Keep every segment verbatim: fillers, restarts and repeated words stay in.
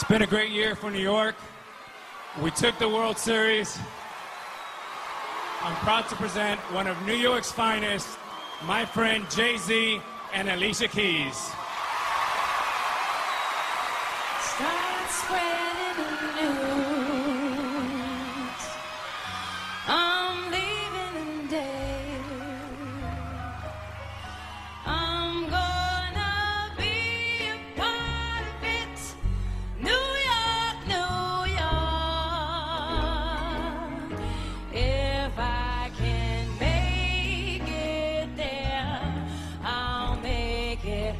been a great year for New York. We took the World Series. I'm proud to present one of New York's finest, my friend Jay-Z and Alicia Keys. Start spreading the news. I'm leaving today. I'm gonna be a part of it. New York, New York. If I can make it there, I'll make it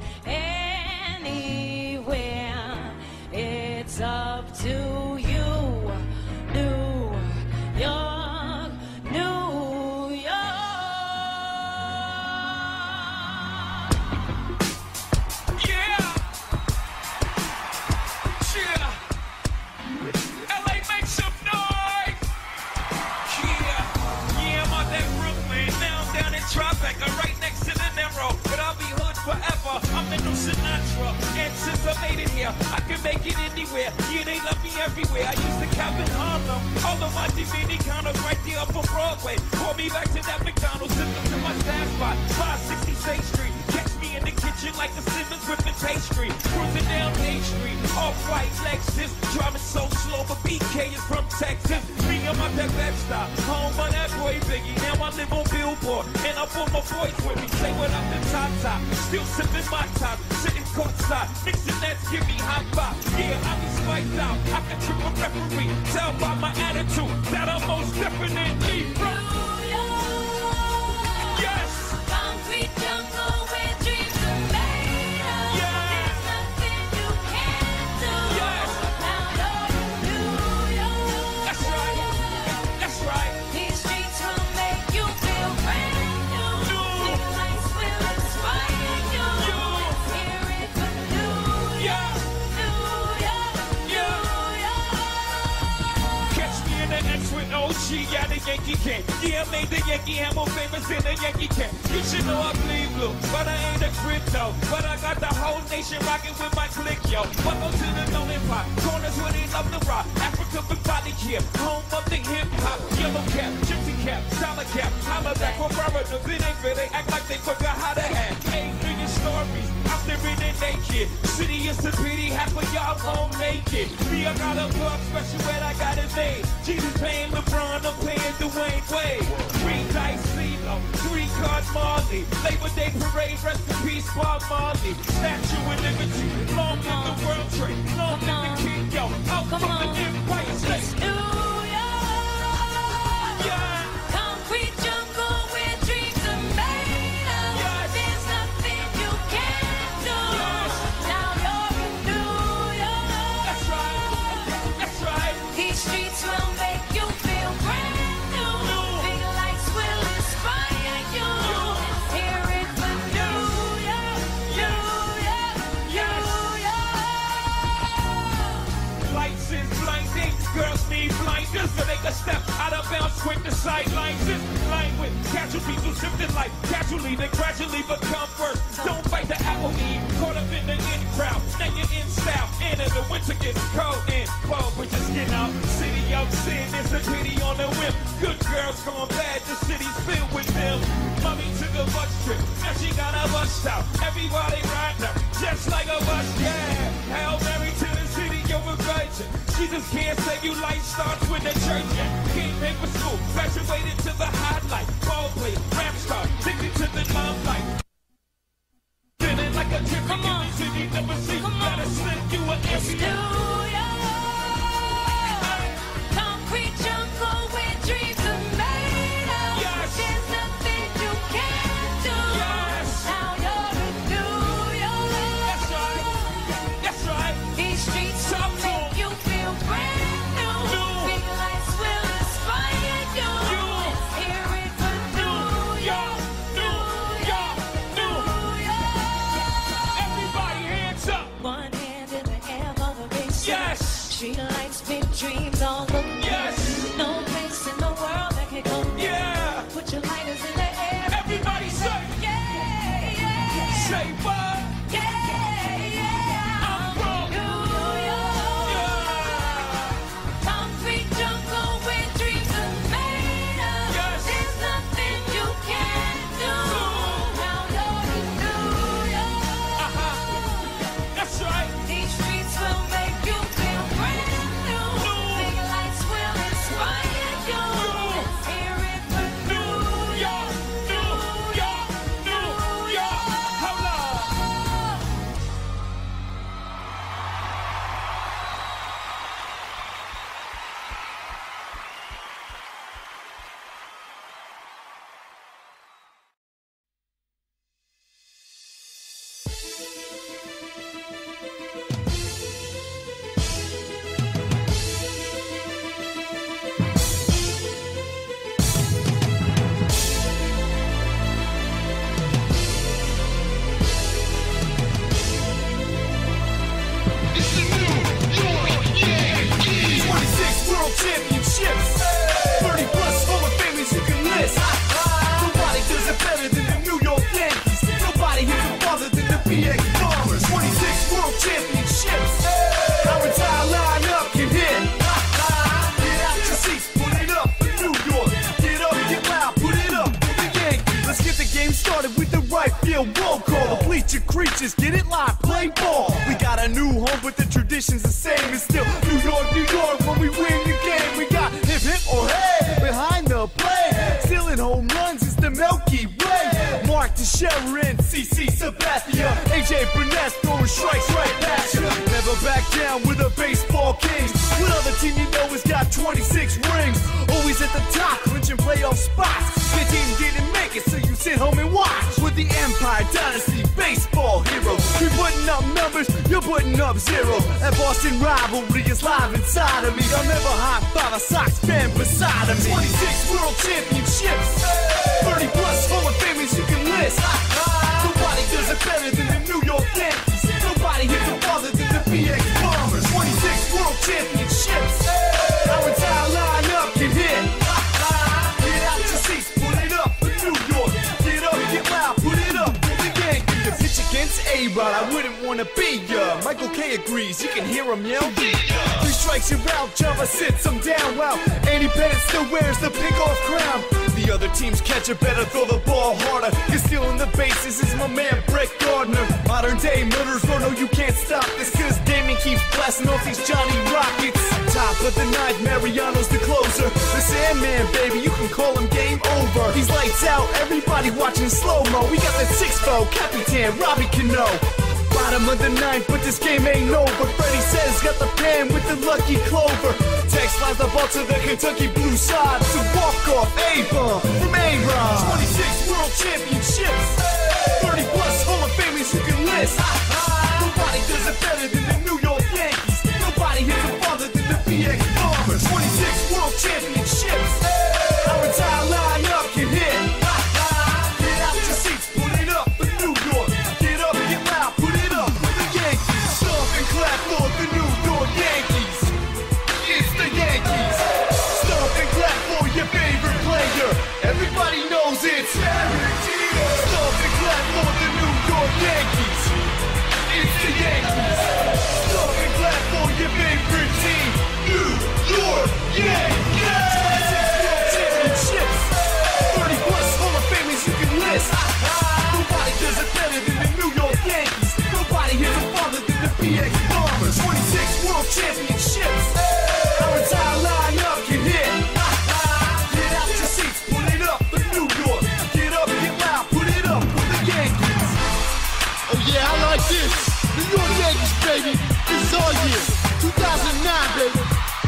anywhere. It's up to you, New York, New York. Yeah. Yeah. L A, make some noise. Yeah. Yeah, I'm out that Brooklyn. Now I'm down in Tribeca, right next to the Narrow. But I'll be hood forever. I'm the new Sinatra. And since I made it here, I can make it anywhere. Yeah, they love me everywhere. I used to cap in Harlem. All of my Dominicanos right there up on Broadway. Call me back to that McDonald's. Send them to my stash spot, five sixty-sixth Street. Catch me in the kitchen like the Simmons whipping pastry. Cruising down Main Street, off-white Lexus. Driving so slow, but B K is from Texas. Me, I'm out that Bed-Stuy, home of that boy Biggie. Now I live on Billboard, and I brought my boys with me. Say what up to Tata, still sipping my top, sitting courtside, mixing nets, give me hot pop. Yeah, I be spiked out, I can trip a referee. Tell by my attitude that I'm most definitely from New York. Yes. Concrete jungle where dreams are made of. Yeah. There's nothing you can't do. Yes. Now you're in New York. That's right. That's right. These streets will make you feel brand new. New. Big lights will inspire you. You. Let's hear it for New Yeah. York. New York. Yeah. New York. Catch me in the X with O G at the Yankee camp. Yeah, I made the Yankee hat more famous in the Yankee camp. You should know I bleed blue, but I ain't a crypto. But I got the whole nation rocking with my click, yo. Welcome to the Nolan Pot, corners where they love to rock. Africa for body here, home of the hip hop. Yellow cap, gypsy cap, dollar cap. Holla back for foreigners, it ain't fair. They act like they forgot how to act. Eight million stories, out there in the naked. City is a pity, half of y'all won't make it. Me, I got a plug special where I got it made. Jesus paying LeBron, I'm paying Dwayne Wade. Green dice, CeeLo, three card Marley. Labor Day parade, rest in peace, Bob Marley. Statue of Liberty, long live the World Trade, long live the King, yo. Out Come from on. the Empire State. It's New York. Yeah. Concrete jungle where dreams are made of. Yes. There's nothing you can't do. Yes. Now you're in New York. That's right. That's right. These streets will make you feel brand new. New. Big lights will inspire you. You. Let's hear it for New York. Yes. New York. Yes. New York. Lights is blinding, girls need blinders so they can step out of bounds quick. The sidelines is lined with casualties who sipped in life casually, then gradually become first. Don't fight the apple eve, caught up in the in crowd. Now you're in style, and in the winter gets cold and cold, but just get out. City of sin is a pity on the whim. Good girls gone bad, the city's filled with them. Mommy took a bus trip, now she got a bus stop. Everybody riding her, just like a bus, yeah. Hail Mary to the city, you're a virgin. Jesus can't save you, life starts with the church. Yeah. Came back for school, graduated to the highlight. Ball play, rap star, addicted to the limelight. Feeling like a trip, Come on. city never seen. Come on. Gotta send you an It's every New York. Concrete jungle where dreams are made of. Yes. There's nothing you can't do. Yes. Now you're in New York. That's right. That's right. These streets will Talk to 'em. make you feel brand new. New. Big lights will inspire you. You. Let's hear creatures, get it live, play ball. We got a new home, but the tradition's the same. It's still New York, New York when we win the game. We got hip hip or hey behind the play. Stealing home runs is the Milky Way. Mark Teixeira and C C Sabathia. A J Burnett throwing strikes right past you. Never back down with a baseball kings. What other team you know has got twenty-six rings? Always at the top, clinching playoff spots. Your team didn't make it, so you sit home and watch. With the Empire Dynasty baseball heroes, we putting up numbers, you're putting up zeros. That Boston rivalry is live inside of me. I'll never high five a Sox fan beside of me. twenty-six world championships, thirty plus Hall of Famers you can list. Nobody does it better than the New York Yankees. Nobody hits them farther than the B X Bombers. twenty-six world championships, our entire lineup can hit. Get out your seats, put it up for New York. Get up, get loud, put it up for the Yankees. To pitch against A-Rod, I wouldn't wanna be ya. Michael K agrees, you can hear him yell. Three strikes, you're out, Java sits him down. Wow, Andy Pettit still wears the pink off crown. The other team's catcher better throw the ball harder. You're stealing the bases, is my man Brett Gardner. Modern day murderers, no, no, you can't stop this. Cause Damien keeps blasting off these Johnny Rockets. Top of the ninth, Mariano's the closer. The Sandman, baby, you can call him game over. He's lights out, everybody watching slow-mo. We got the six-foe, Capitan Robbie Cano. Bottom of the ninth, but this game ain't over. Freddie says got the pan with the lucky clover. Tex lines the ball to the Kentucky blue side. To walk off A-bomb from A-Rod. twenty-six world championships, thirty plus Hall of Famers you can list. Nobody does it better than the New York Yankees. Nobody hits them farther than the B X Bombers. twenty-six world championships, our entire lineup can hit. Get out your seats, put it up for New York. Get up, get loud, put it up for the Yankees. Stomp and clap for the New York Yankees. It's the Yankees. Stomp and clap for your favorite player. Everybody knows it's Derek Jeter. Stomp and clap for the New York Yankees. It's the Yankees. Stomp and clap for your favorite team. New York Yankees. Championships, thirty plus Hall of Famers you can list. Nobody does it better than the New York Yankees. Nobody hits them farther than the B X Bombers. twenty-six world championships, our entire lineup can hit. Get out your seats, put it up for New York. Get up, get loud, put it up for the Yankees. Oh yeah, I like this. New York Yankees, baby. This is our year. two thousand nine, baby.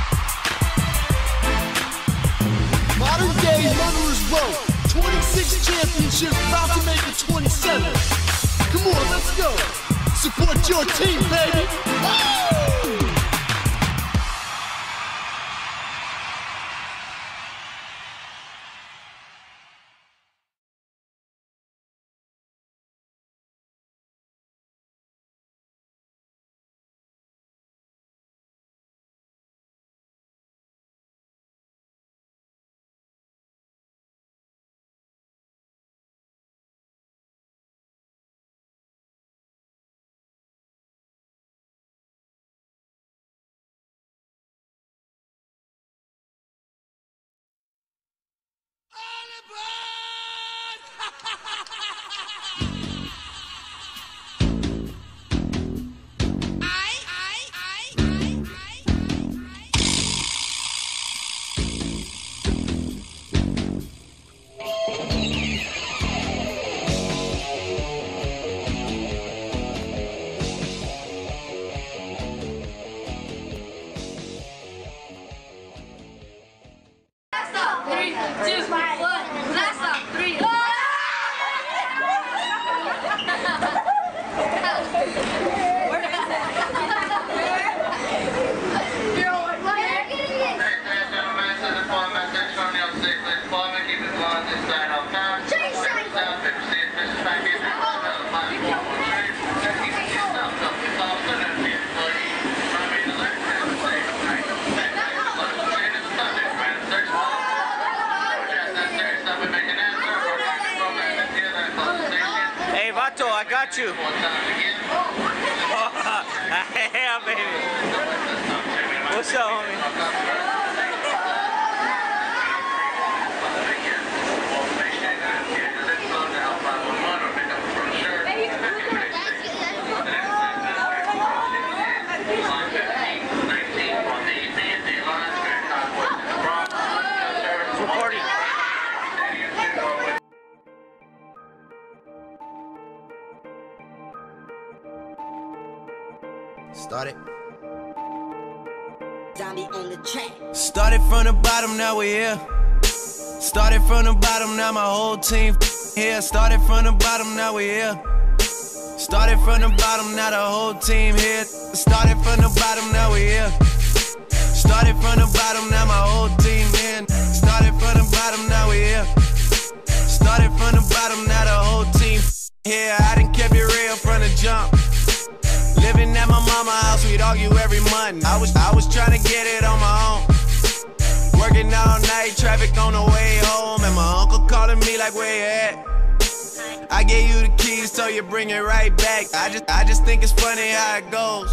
Modern day murderers row. twenty-six championships, about to make it twenty-seven. Come on, let's go. Support your team, baby. Woo! I got you. Yeah, baby. What's up, homie? Recording. Started. Zombie on the track. Started from the bottom, now we're here. Started from the bottom, now my whole team here. Started from the bottom, now we're here. Started from the bottom, now the whole team here. Started from the bottom, now we're here. Started from the bottom, now my whole team in. Started from the bottom, now we're here. Started from the bottom, now the whole team here. I done kept it real from the jump. Living at my mama's house, we'd argue every month. I was, I was trying to get it on my own. Working all night, traffic on the way home, and my uncle calling me like, where you at? I gave you the keys, so you bring it right back. I just, I just think it's funny how it goes.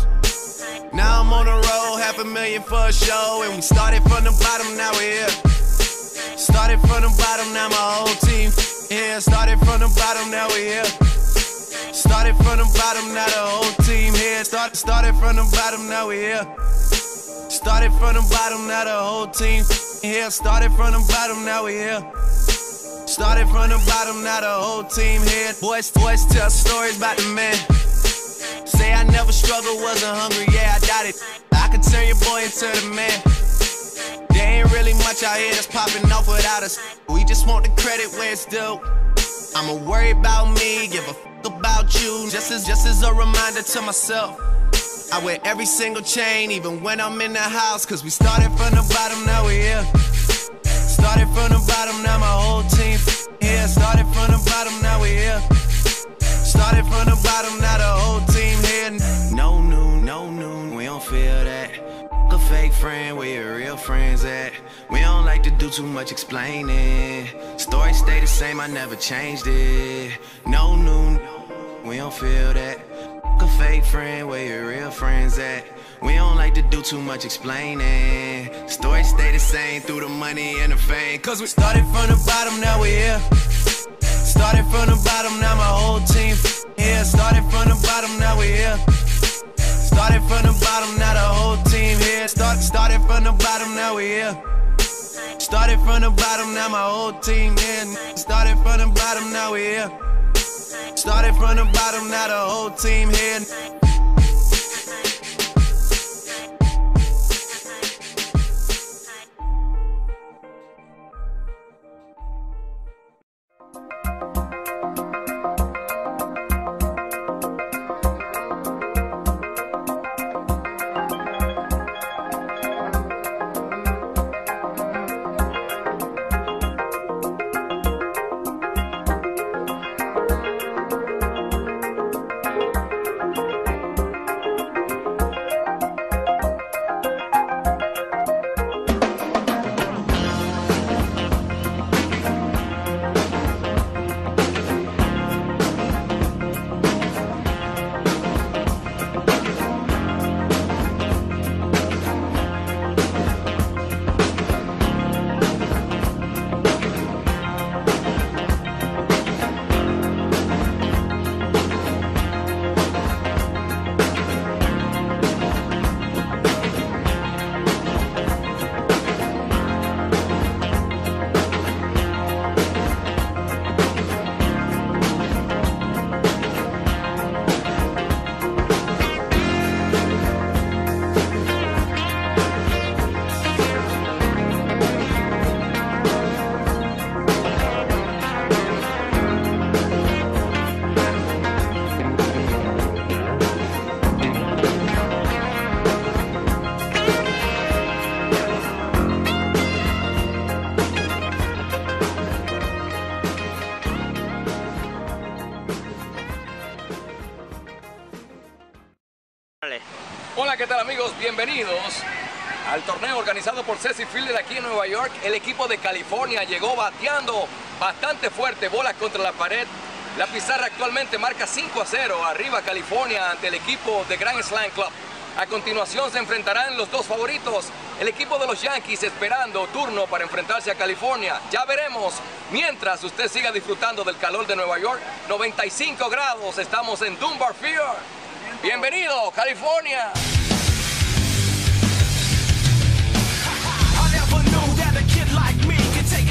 Now I'm on the road, half a million for a show, and we started from the bottom, now we're here. Started from the bottom, now my whole team here. Started from the bottom, now we're here. Started from the bottom, now the whole team here. Started, started from the bottom, now we're here. Started from the bottom, now the whole team here. Started from the bottom, now we're here. Started from the bottom, now the whole team here. Boys, boys tell stories about the man. Say I never struggled, wasn't hungry, yeah, I doubt it. I could turn your boy into the man. There ain't really much out here that's popping off without us. We just want the credit where it's due. I'ma worry about me, give a fuck about you. Just as, just as a reminder to myself. I wear every single chain, even when I'm in the house. Cause we started from the bottom, now we're here. Started from the bottom, now my whole team here. Started from the bottom, now we're here. Started from the bottom, now the whole team here. No noon, no noon, we don't feel that. A fake friend, where your real friends at? We don't like to do too much explaining. Story stay the same, I never changed it. No noon, we don't feel that. A fake friend, where your real friends at? We don't like to do too much explaining. Story stay the same through the money and the fame. Cause we started from the bottom, now we're here. Started from the bottom, now my whole team here. Started from the bottom, now we're here. Started from the bottom, now the whole team here. Start, started from the bottom, now we're here. Started from the bottom, now my whole team here. Started from the bottom, now we're here. Started from the bottom, now the whole team here. Hola, ¿qué tal amigos? Bienvenidos al torneo organizado por Ceci Fielder aquí en Nueva York. El equipo de California llegó bateando bastante fuerte, bolas contra la pared. La pizarra actualmente marca cinco a cero, arriba California ante el equipo de Grand Slam Club. A continuación se enfrentarán los dos favoritos, el equipo de los Yankees esperando turno para enfrentarse a California. Ya veremos, mientras usted siga disfrutando del calor de Nueva York, noventa y cinco grados, estamos en Dunbar Field. Bienvenido, California. I never knew that a kid like me could take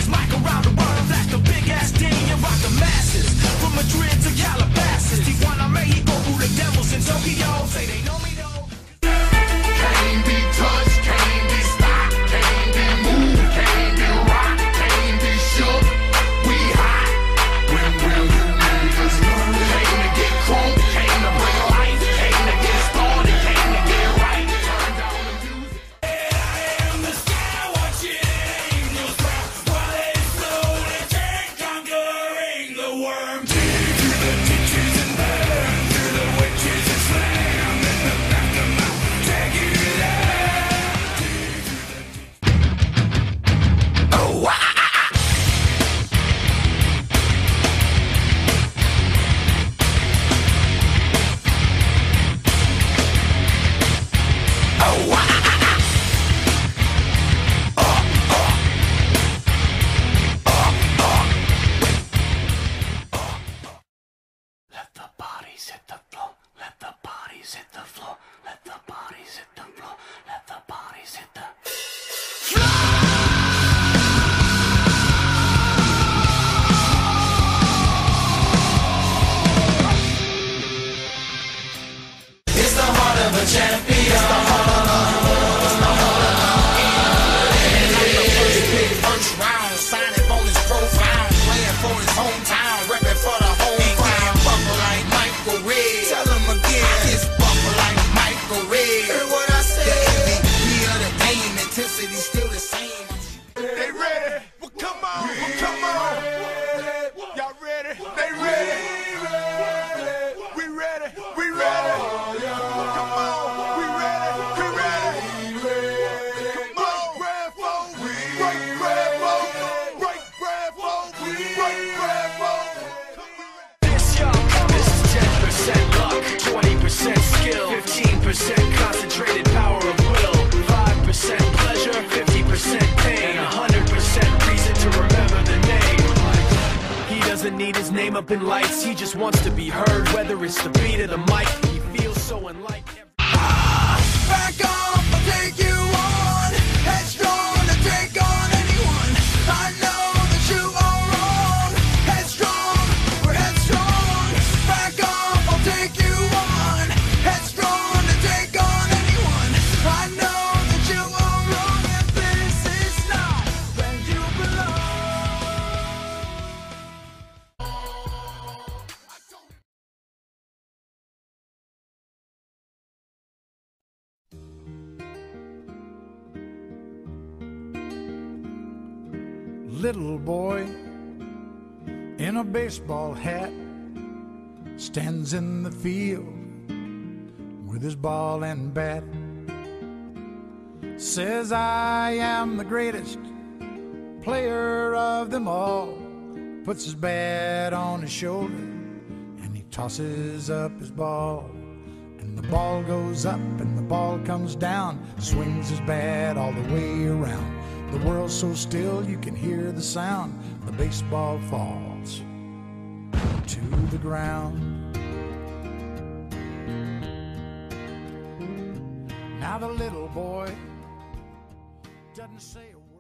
need his name up in lights. He just wants to be heard, whether it's the beat of the mic. He feels so unlike every Back off, I'll take you on. Headstrong to take on anyone. I know that you are wrong. Headstrong, we're headstrong. Back off, I'll take you on. Headstrong to take on anyone. I know that you are wrong, and this is not where you Little boy in a baseball hat stands in the field with his ball and bat. Says, I am the greatest player of them all. Puts his bat on his shoulder and he tosses up his ball. And the ball goes up and the ball comes down. Swings his bat all the way around. The world's so still you can hear the sound. The baseball falls to the ground. Now the little boy doesn't say a word.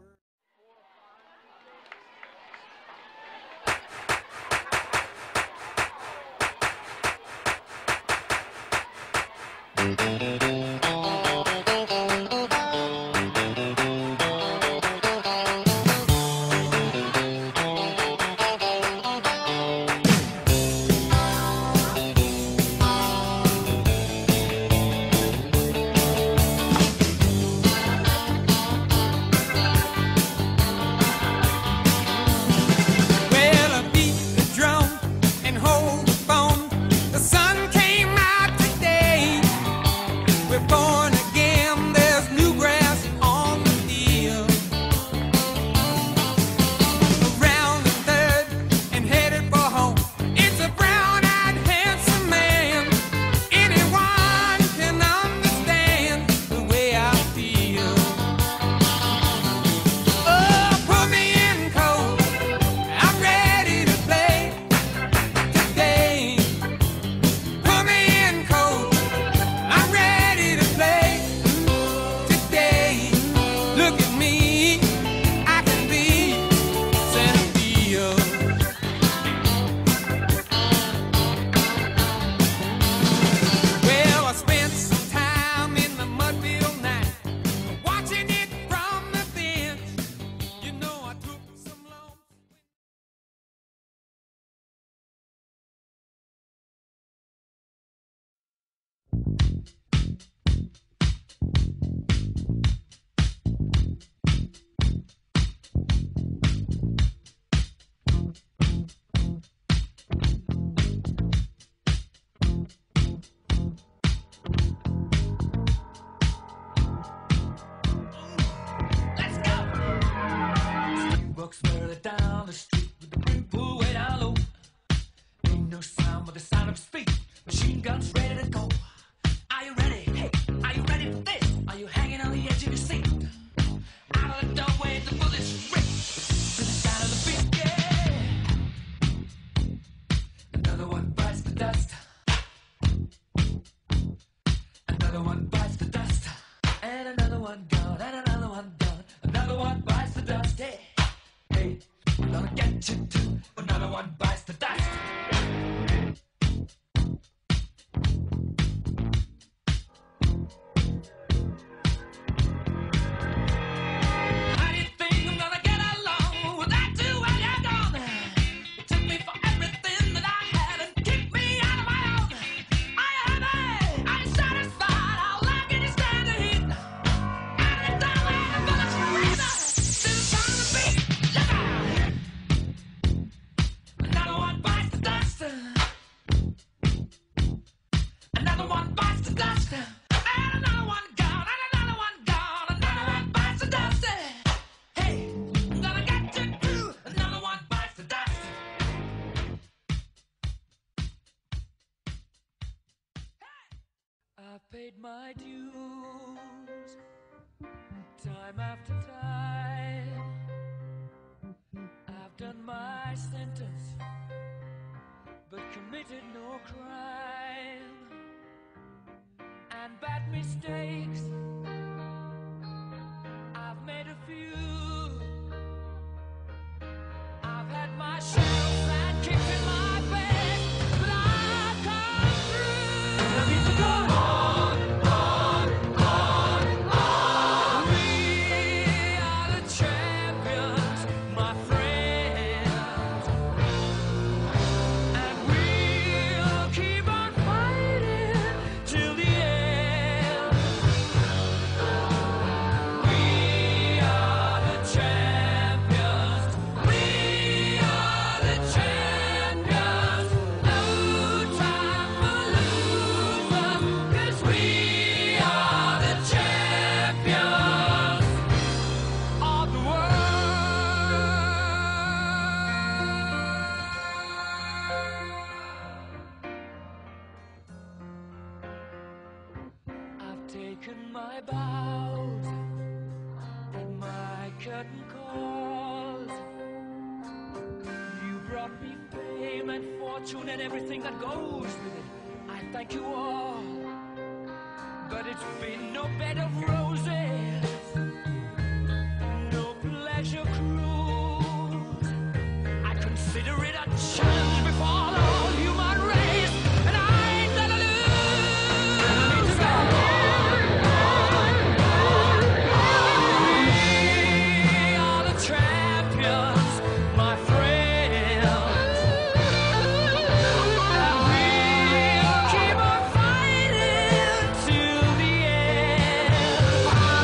Walks further down the street with the brim pulled way down low. Ain't no sound but the sound of his feet. Machine guns ready to go. Are you ready? Hey, are you ready for this? Are you hanging on the edge of your seat? Out of the doorway, the bullets rip to the sound of the beat. Yeah. Another one bites the dust. Another one bites the dust. And another one gone. And another one gone. Another one bites the dust. Yeah. Hey, I'm gonna get you too. Another one bites the dust. How do you think I'm gonna get along without you when you're gone? You took me for everything that I had and kicked me out of my own. Are you happy? Are you satisfied? How long can you stand the heat? Out of the doorway, the bullets rip to the sound of the beat. Another one bites the dust. Another one bites the dust. And another one gone. And another one gone. Another one bites the dust. Hey, I'm gonna get you too. Another one bites the dust. I've paid my dues time after time. I've done my sentence committed no crime and bad mistakes. I've made a few. I've had my shadows and kicked in my bed, but I've come through. And I need to go on, on, on, on. We are the champions, my friends, and we'll keep on fighting till the end. We are the champions. We are the champions. No time for losers, 'cause we are the champions of the world. I've taken my bows and my curtain calls. You brought me fame and fortune and everything that goes with it. I thank you all, but it's been no bed of roses, no pleasure cruise. I consider it a challenge before the whole human race, and I ain't gonna lose. I need to go on, on, on, on. We are the champions, my friends, and we'll keep on fighting till the end.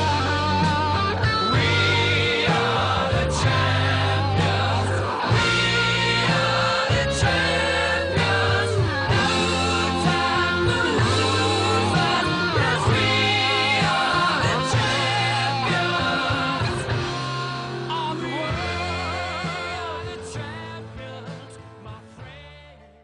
We are the champions. We are the champions. No time for losers, 'cause we are the champions of the world. The champions, my friends.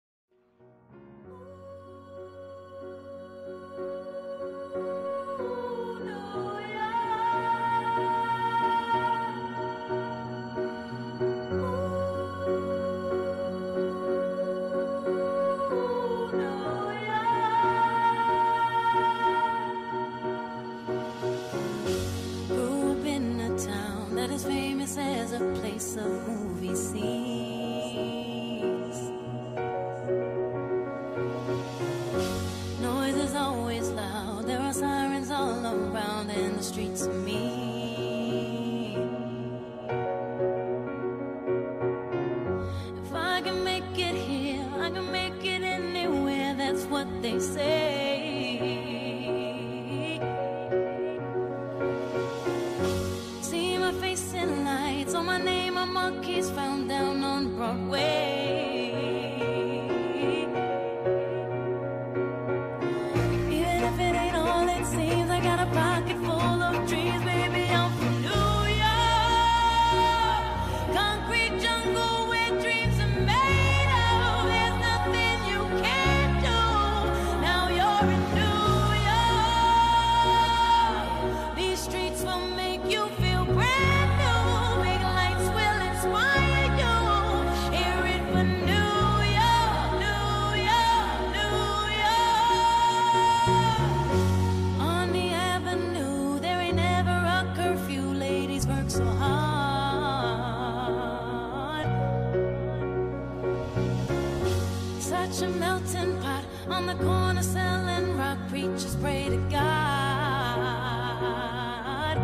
Grew up in a town that is famous as a place of movie scenes. Noise is always loud, there are sirens all around, and the streets are mean. If I can make it here, I can make it anywhere, that's what they say. See my face in lights, on my name, a monkey's found down on Broadway. Even if it ain't all it seems, I got a pocket full of dreams, baby, I'm from New York. Concrete jungle where dreams are made of, there's nothing you can't do. Now you're in New York. These streets will make you feel brand new. Big lights will inspire you. Hear it for New York, New York, New York. On the avenue, there ain't never a curfew. Ladies work so hard. Such a melting pot on the corner selling rock. Preachers pray to God.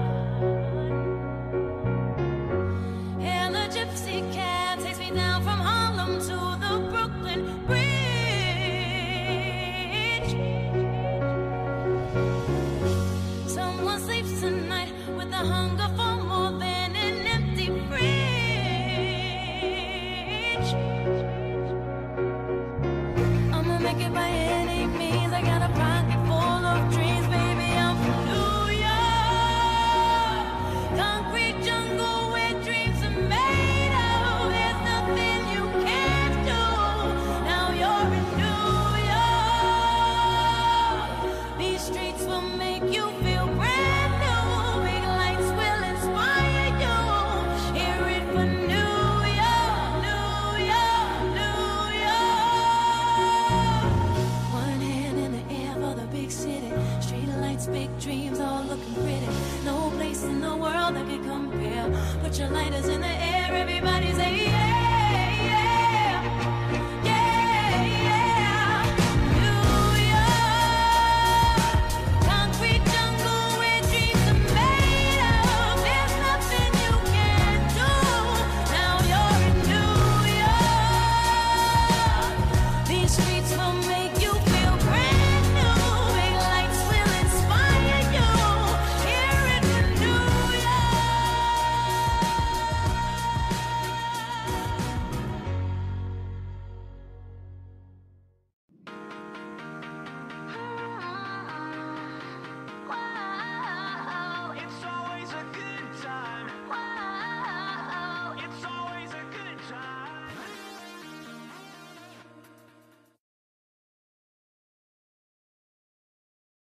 And the gypsy cab takes me down from Harlem to the Brooklyn Bridge. Someone sleeps tonight with a hunger for more than an empty fridge. I'ma make it by any means. I got a pocket full of dreams, baby. I'm from New York. Concrete jungle where dreams are made of. There's nothing you everybody's